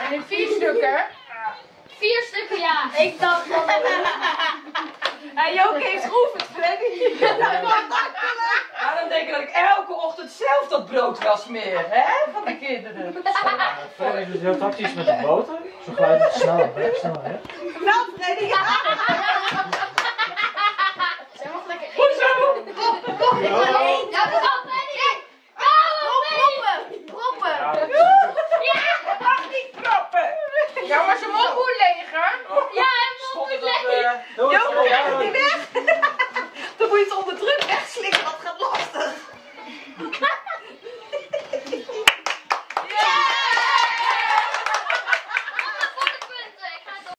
En in 4 stukken? 4 stukken, ja. Ik dacht dat... En Joke heeft geoefend, Freddy. Daarom denk ik dat ik elke ochtend zelf dat brood wel smeer, hè? Van de kinderen. Freddy doet heel tactisch met de boter. Zo glijdt het snel weg, snel weg. Nou, Freddy, ja. Zij mag lekker eten. Hoezo? Nee, Dat is al Freddy. proppen! Je mag niet proppen. Ja, maar ze moet goed leger. Ja, hij moet Stond het lekker. op... Joke, die weg.